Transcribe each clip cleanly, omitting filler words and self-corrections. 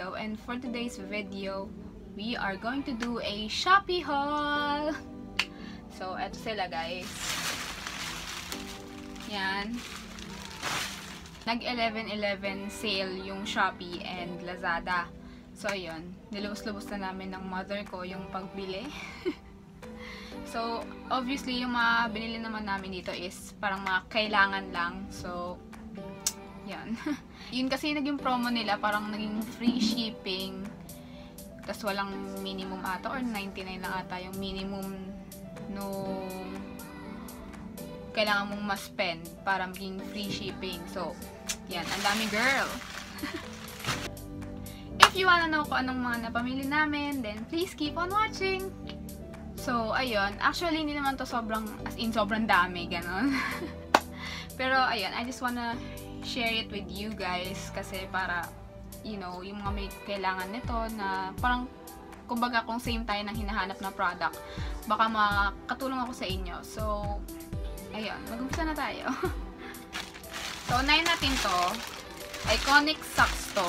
Hello, and for today's video, we are going to do a Shopee haul! So, eto sila guys. Yan. Nag 11/11 sale yung Shopee and Lazada. So, ayun. Nilubos-lubos na namin ng mother ko yung pagbili. So, obviously, yung mga binili naman namin dito is parang mga kailangan lang. So, yan. Yun kasi naging promo nila, parang naging free shipping. Tapos walang minimum ata or 99 lang ata yung minimum no kailangan mong ma-spend para maging free shipping. So, yan. Ang dami, girl! If you wanna know kung anong mga napamili namin, then please keep on watching! So, ayun. Actually, hindi naman to sobrang, as in, sobrang dami, ganon. Pero, ayun. I just wanna share it with you guys kasi para, you know, yung mga may kailangan nito na parang, kumbaga, kung same tayo ng hinahanap na product, baka makatulong ako sa inyo. So, ayun. Mag-umpisa na tayo. So, unahin natin to. Iconic socks to.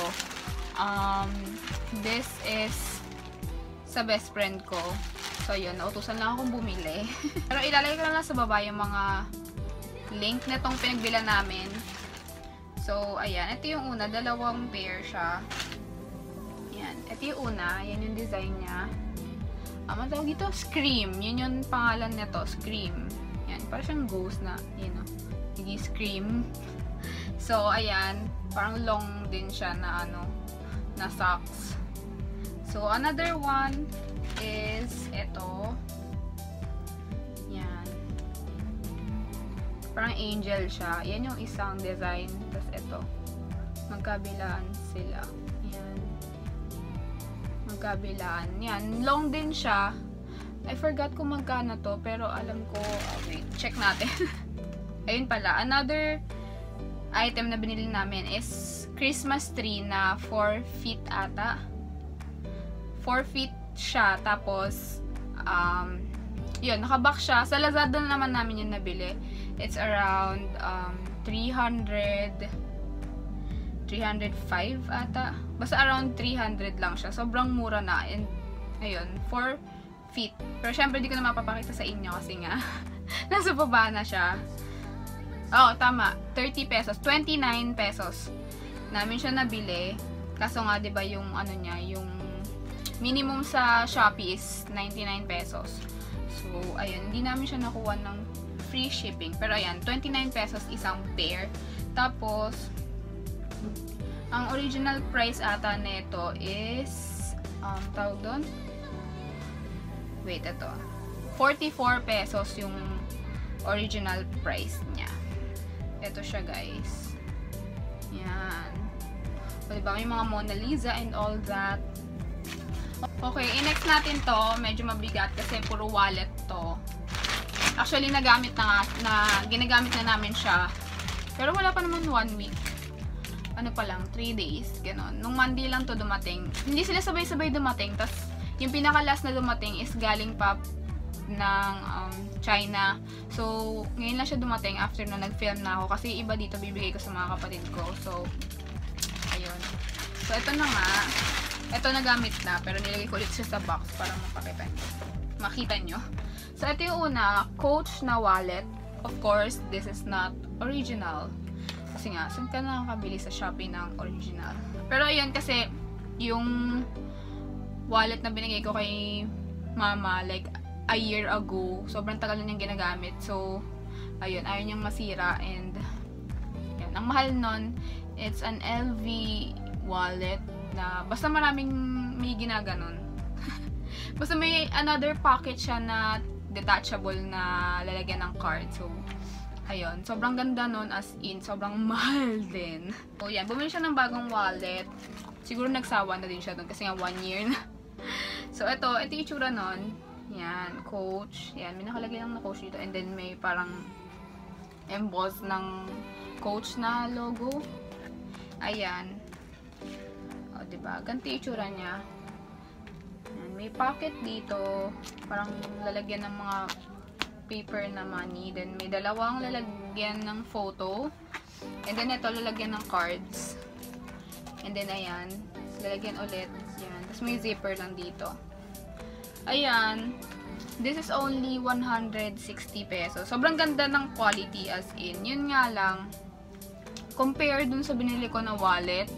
This is sa best friend ko. So, yun. Nautusan lang akong bumili. Pero ilalagay ko na lang sa baba yung mga link na tong pinagbila namin. So, ayan. Ito yung una. Dalawang pair siya. Ayan. Ito yung una. Yan yung design niya. Ang tawag dito, Scream. Yun yung pangalan nito, Scream. Ayan. Parang siyang ghost na, you know, naging Scream. So, ayan. Parang long din siya na, ano, na socks. So, another one is ito. Yan. Parang angel siya. Yan yung isang design. Tapos ito. Magkabilaan sila. Yan. Magkabilaan. Yan. Long din siya. I forgot kung magkano to. Pero alam ko, wait. Check natin. Ayun pala. Another item na binili namin is Christmas tree na 4 feet ata. 4 feet siya. Tapos, yun, nakabox siya. Sa Lazada naman namin yung nabili. It's around 305 ata. Basta around 300 lang siya. Sobrang mura na. And, ayun, 4 feet. Pero syempre, di ko na mapapakita sa inyo kasi nga, nasa baba na siya. Oh, tama. 30 pesos. 29 pesos. Namin siya nabili. Kaso nga, di ba yung ano niya, yung minimum sa Shopee is 99 pesos. So, ayun. Hindi namin siya nakuha ng free shipping. Pero ayan, 29 pesos isang pair. Tapos, ang original price ata nito is, tawag doon? Wait, ito. 44 pesos yung original price niya. Ito siya, guys. Yan. So, diba, may mga Mona Lisa and all that. Okay, i-next natin to. Medyo mabigat kasi puro wallet to. Actually, ginagamit na namin siya. Pero wala pa naman 1 week. Ano pa lang, 3 days. Ganon. Nung Monday lang to dumating. Hindi sila sabay-sabay dumating. Tapos, yung pinaka-last na dumating is galing pa ng China. So, ngayon lang siya dumating after na nag-film na ako. Kasi iba dito bibigay ko sa mga kapatid ko. So, ayun. So, ito na nga. Ito nagamit na. Pero nilagay ko ulit siya sa box para makita nyo. So, ito yung una. Coach na wallet. Of course, this is not original. Kasi nga, saan ka nakakabili sa Shopee ng original? Pero ayun, kasi yung wallet na binigay ko kay mama, like, a year ago. Sobrang tagal na niyang ginagamit. So, ayun, ayaw niyang masira. And, yan. Ang mahal nun, it's an LV wallet na, basta maraming may ginaganon. Basta may another pocket siya na detachable na lalagyan ng card. So, ayun. Sobrang ganda nun, as in, sobrang mahal din. So, yan. Bumili siya ng bagong wallet. Siguro nagsawa na din siya dun kasi nga 1 year na. So, ito yung itsura nun. Yan, Coach. Yan, may nakalagay lang na Coach dito. And then, may parang emboss ng Coach na logo. Ayan. O, diba? Ganito yung itsura niya. Yan, may pocket dito. Parang lalagyan ng mga paper na money. Then, may dalawang lalagyan ng photo. And then, ito lalagyan ng cards. And then, ayan. Lalagyan ulit. Yan. Tapos may zipper lang dito. Ayan. This is only 160 pesos. Sobrang ganda ng quality as in. Yun nga lang, compare dun sa binili ko na wallet,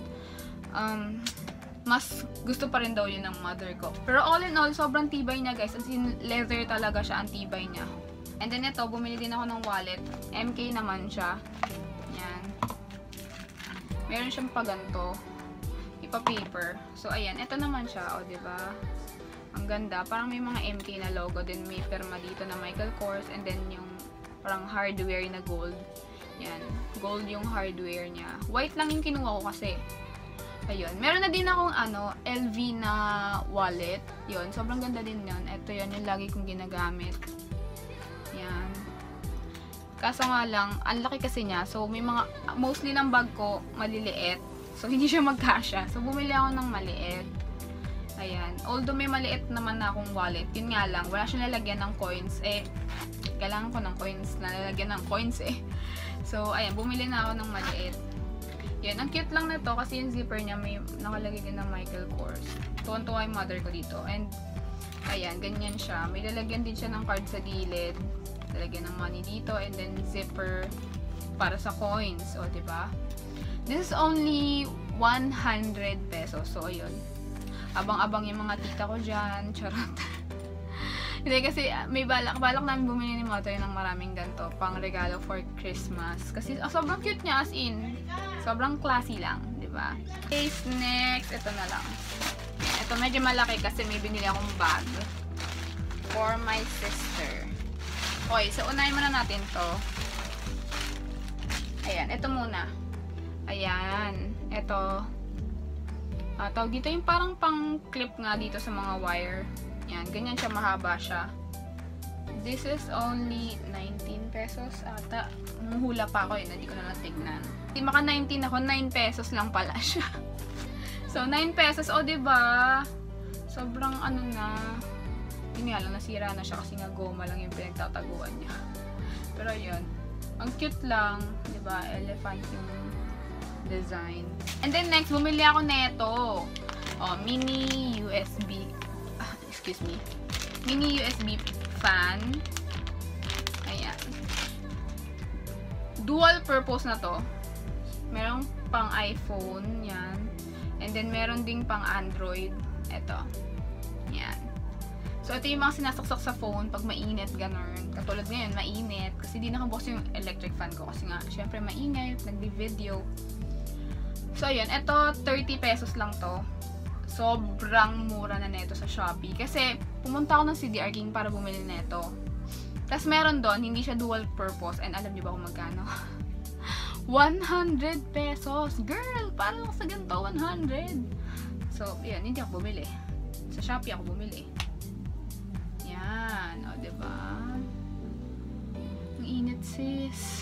mas gusto pa rin daw yun ng mother ko. Pero all in all, sobrang tibay niya guys. As in, leather talaga siya, ang tibay niya. And then ito, bumili din ako ng wallet. MK naman siya. Yan. Meron siyang paganto. Ipa-paper. So, ayan. Ito naman siya. O, diba? Ang ganda. Parang may mga MK na logo. Then, may perma dito na Michael Kors. And then, yung parang hardware na gold. Yan. Gold yung hardware niya. White lang yung kinuha ko kasi. Ayun. Meron na din akong LV na wallet. Yun. Sobrang ganda din yun. Ito yun yung lagi kong ginagamit. Yan. Kaso nga lang, ang laki kasi niya. So, may mga, mostly ng bag ko, maliliit. So, hindi siya magkasya. So, bumili ako ng maliit. Ayan. Although may maliit naman na akong wallet, yun nga lang, wala siyang lalagyan ng coins. Kailangan ko ng coins na lalagyan ng coins So, ayan, bumili na ako ng maliit. Yan, ang cute lang na to kasi yung zipper niya may nakalagay din ng Michael Kors. Tuwan-tuwa yung mother ko dito. And, ayan, ganyan siya. May lalagyan din siya ng card sa gilid. Lalagyan ng money dito. And then, zipper para sa coins. O, diba? This is only 100 pesos. So, ayun. Abang-abang yung mga tita ko dyan. Charot. Hindi kasi may balak namin bumili ni mother ng maraming ganito pang regalo for Christmas. Kasi sobrang cute niya as in. Sobrang classy lang, 'di ba? Okay, next, ito na lang. Ito medyo malaki kasi may binili akong bag for my sister. Okay, so unahin muna natin 'to. Ayan, ito muna. Ayan, ito. Tawag dito yung parang pang clip nga dito sa mga wire. Yan, ganyan siya, mahaba siya. This is only 19 pesos ata. Hula pa ako hindi ko na natignan. Hindi maka 19 ako, 9 pesos lang pala siya. So, 9 pesos, o diba? Sobrang na. Yun nga lang, nasira na siya kasi nga goma lang yung pinagtataguan niya. Pero yun, ang cute lang, diba? Elephant yung design. And then next, bumili ako neto. Mini USB. Excuse me. Mini USB fan. Ayan. Dual purpose na to. Merong pang iPhone. Yan. And then meron ding pang Android. Ito. Yan. So, ito yung mga sinasaksak sa phone pag mainit, ganun. Katulad ngayon, mainit. Kasi di nakabukas yung electric fan ko. Kasi nga, syempre mainit. Nagdi-video. So, ayan. Ito, 30 pesos lang to. Sobrang mura na neto sa Shopee. Kasi, pumunta ako ng CDR King para bumili neto. Tapos, meron doon, hindi siya dual purpose. And alam niyo ba kung magkano? 100 pesos! Girl! Parang sa ganito, 100! So, yan. Hindi ako bumili. Sa Shopee ako bumili. Yan. O, diba? Ang init, sis.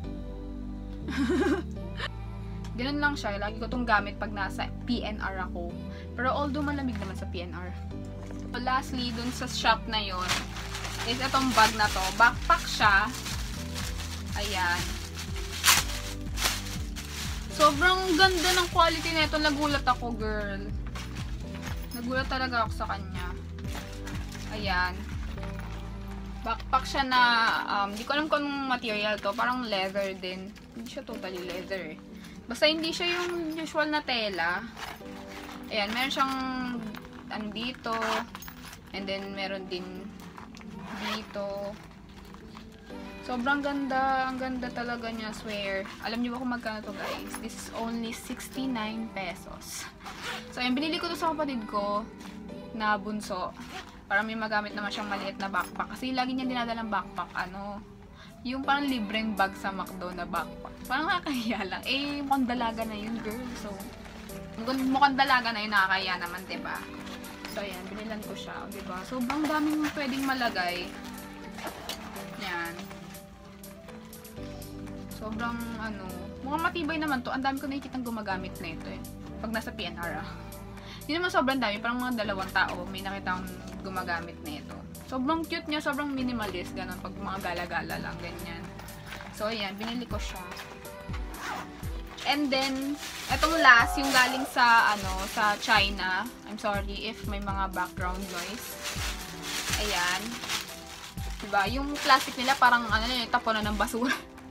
Ganun lang siya. Lagi ko itong gamit pag nasa PNR ako. Pero although malamig naman sa PNR. So, lastly, dun sa shop na yon is itong bag na to. Backpack siya. Ayan. Sobrang ganda ng quality na ito. Nagulat ako, girl. Nagulat talaga ako sa kanya. Ayan. Backpack siya na, di ko alam kung anong material to. Parang leather din. Hindi siya totally leather eh. Basta hindi siya yung usual na tela. Ayan, meron siyang dito. And then, meron din dito. Sobrang ganda. Ang ganda talaga niya, swear. Alam niyo ba kung magkano to, guys? This is only 69 pesos. So, ayan, binili ko to sa kapatid ko na bunso. Para may magamit naman siyang maliit na backpack. Kasi lagi niya dinadalang backpack, yung parang libreng bag sa McDo na backpack. Parang nakakahiya lang. Mukhang dalaga na yun, girl. So, mukhang dalaga na yun, nakakahiya naman, diba? So, ayan, binilan ko siya, diba? Sobrang daming pwedeng malagay. Yan. Sobrang, mukhang matibay naman to. Ang dami ko nakikitang gumagamit na ito eh. Pag nasa PNR, Hindi naman sobrang dami. Parang mga 2 tao, may nakita akong gumagamit na ito. Sobrang cute niya, sobrang minimalist, ganun, pag mga gala-gala lang, ganyan. So, ayan, binili ko siya. And then, Etong last, yung galing sa, sa China. I'm sorry if may mga background noise. Ayan. Diba? Yung plastic nila parang, tapunan ng basura.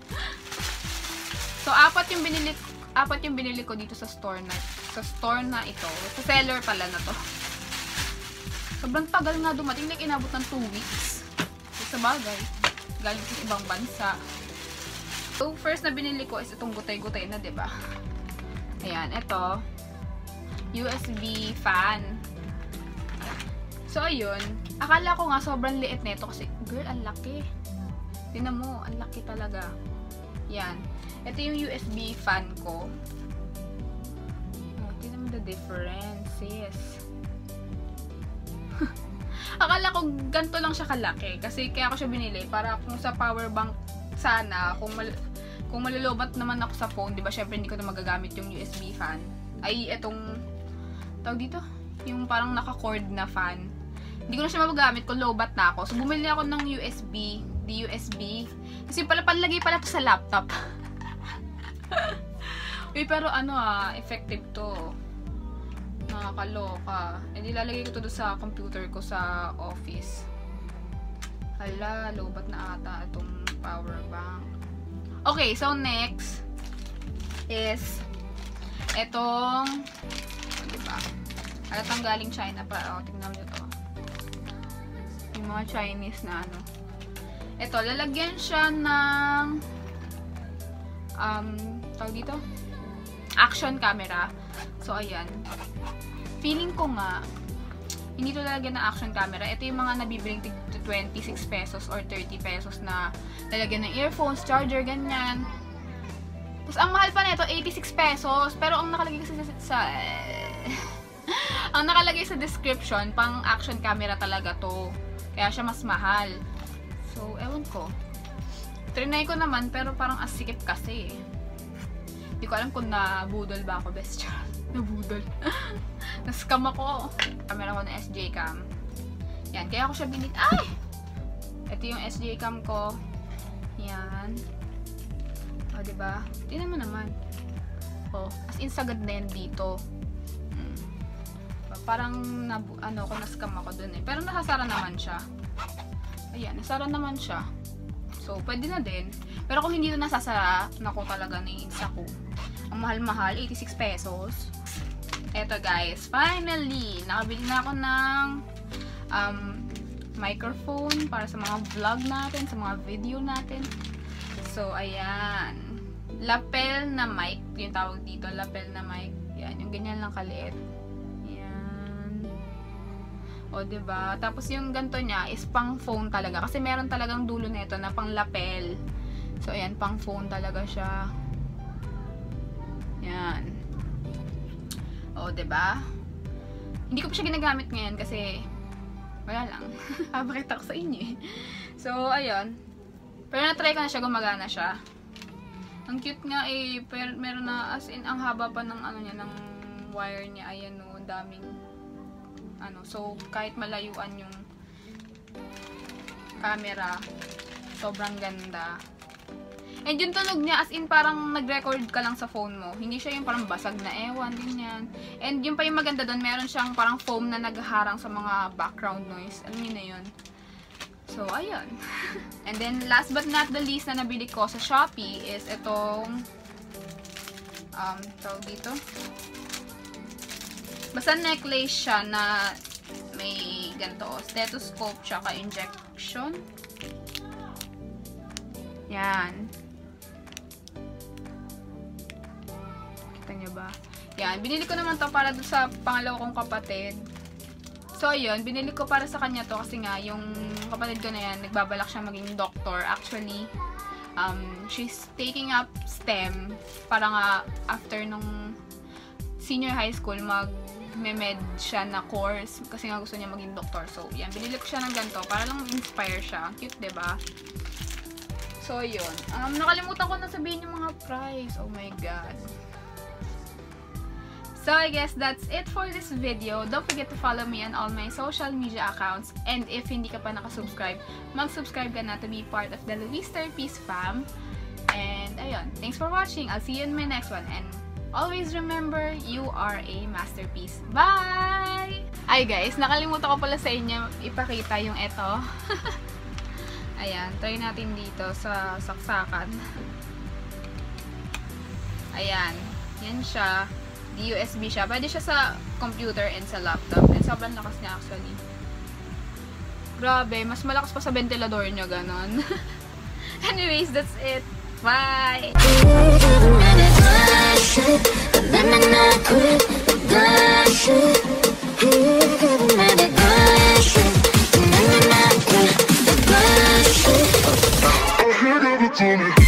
So, apat yung binili ko dito sa store na ito. Sa seller pala na to. Sobrang tagal nga dumating. Like, inabot ng 2 weeks. So, sa bagay. Galing sa ibang bansa. So, first na binili ko is itong gutay-gutay na, diba? Ayan, ito. USB fan. So, ayun. Akala ko nga sobrang liit nito kasi, girl, ang laki. Tingnan mo, ang laki talaga. Yan. Ito yung USB fan ko. Oh, tingnan mo the differences. Akala ko ganito lang siya kalaki. Kasi kaya ako siya binili. Para kung sa power bank sana, kung malulubat naman ako sa phone, di ba, syempre hindi ko na magagamit yung USB fan. Ay, etong, tawag dito? Yung parang naka-cord na fan. Hindi ko na siya magagamit kung lowbat na ako. So, bumili ako ng USB, USB. Kasi pala, palagay pala to sa laptop. Uy, pero effective to. Nakakaloka. E, di lalagay ko to sa computer ko sa office. Hala, lowbat na ata itong power bank. Okay, so next is etong, diba? Alatang galing China pa. O, tingnan nyo to. Yung mga Chinese na Ito, lalagyan siya ng tawag dito? Action camera. So, ayan. Feeling ko nga, hindi to lalagyan ng action camera. Ito yung mga nabibiling 26 pesos or 30 pesos na lalagyan ng earphones, charger, ganyan. Tapos, ang mahal pa nito, 86 pesos. Pero, ang nakalagay ang nakalagay sa description, pang action camera talaga to. Kaya siya mas mahal. So, ewan ko. Trinay ko naman, pero parang asikip kasi. Hindi ko alam kung nabudol ba ako, best child. Nabudol. Nascam ako. Camera ko na SJ cam. Yan, kaya ako siya binit. Ay! Ito yung SJ cam ko. Yan. O, diba? Tingnan mo naman. O, as in sagad na yan dito. Parang, nascam ako dun eh. Pero nasasara naman siya. Ayan, nasara naman siya. So, pwede na din. Pero kung hindi na nasasara, naku talaga naiinsa ko. Ang mahal-mahal, 86 pesos. Eto guys, finally, nakabili na ako ng microphone para sa mga vlog natin, sa mga video natin. So, ayan. Lapel na mic, yung tawag dito, lapel na mic. Yan, yung ganyan lang kaliit. O, diba? Tapos yung ganito niya is pang phone talaga. Kasi meron talagang dulo nito na pang lapel. So, ayan, pang phone talaga siya. Yan. O, diba? Hindi ko pa siya ginagamit ngayon kasi wala lang. Papakita ko sa inyo eh. So, ayun. Pero na-try ko na siya, gumagana siya. Ang cute nga eh. Pero meron na, as in, ang haba pa ng niya, ng wire niya. Ayan o, daming so, kahit malayuan yung camera, sobrang ganda. And yung tunog niya, as in, parang nag-record ka lang sa phone mo. Hindi siya yung parang basag na ewan, ganyan. And yung pa yung maganda doon, meron siyang parang foam na nagharang sa mga background noise. Alam niyo na yun. So, ayun. And then, last but not the least na nabili ko sa Shopee is itong tawag dito. Basta necklace siya na may ganito, stethoscope tsaka injection. Yan. Kita nyo ba? Yan. Binili ko naman to para doon sa pangalawa kong kapatid. So, yun. Binili ko para sa kanya to kasi nga, yung kapatid ko na yan, nagbabalak siya maging doctor. Actually, she's taking up STEM para nga after nung senior high school, mag-med siya na course kasi nga gusto niya maging doktor. So, yan. Binili ko siya ng ganito para lang inspire siya. Cute, diba? So, yun. Nakalimutan ko na sabihin yung mga price. Oh my God. So, I guess that's it for this video. Don't forget to follow me on all my social media accounts. And if hindi ka pa nakasubscribe, mag-subscribe ka na to be part of the Louise Peace fam. And, ayun. Thanks for watching. I'll see you in my next one. And always remember, you are a masterpiece. Bye! Ay guys, nakalimutan ko pala sa inyo ipakita yung eto. Ayan, try natin dito sa saksakan. Ayan, yan siya. USB siya. Pwede siya sa computer and sa laptop. And sobrang lakas niya actually. Grabe, mas malakas pa sa ventilador niya, ganon. Anyways, that's it. Bye! I heard everything.